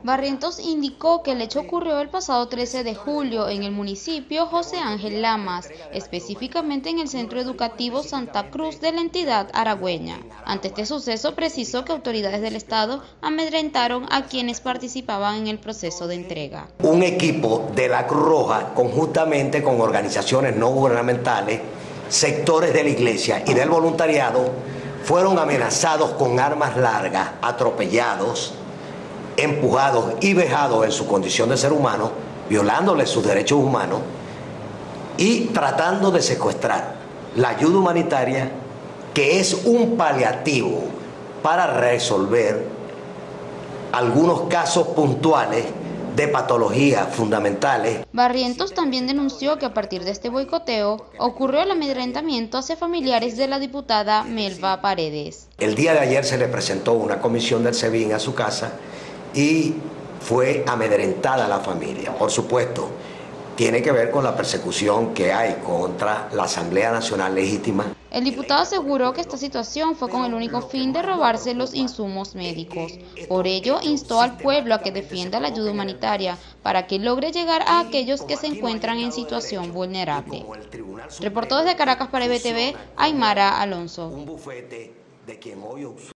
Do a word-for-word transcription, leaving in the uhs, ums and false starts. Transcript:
Barrientos indicó que el hecho ocurrió el pasado trece de julio en el municipio José Ángel Lamas, específicamente en el Centro Educativo Santa Cruz de la entidad aragüeña. Ante este suceso precisó que autoridades del Estado amedrentaron a quienes participaban en el proceso de entrega. Un equipo de la Cruz Roja, conjuntamente con organizaciones no gubernamentales, sectores de la iglesia y del voluntariado, fueron amenazados con armas largas, atropellados, empujados y vejados en su condición de ser humano, violándoles sus derechos humanos y tratando de secuestrar la ayuda humanitaria, que es un paliativo para resolver algunos casos puntuales de patologías fundamentales. Barrientos también denunció que a partir de este boicoteo ocurrió el amedrentamiento hacia familiares de la diputada Melba Paredes. El día de ayer se le presentó una comisión del SEBIN a su casa y fue amedrentada la familia. Por supuesto, tiene que ver con la persecución que hay contra la Asamblea Nacional Legítima. El diputado aseguró que esta situación fue con el único fin de robarse los insumos médicos. Por ello, instó al pueblo a que defienda la ayuda humanitaria para que logre llegar a aquellos que se encuentran en situación vulnerable. Reportó desde Caracas para E B T V, Aymara Alonso.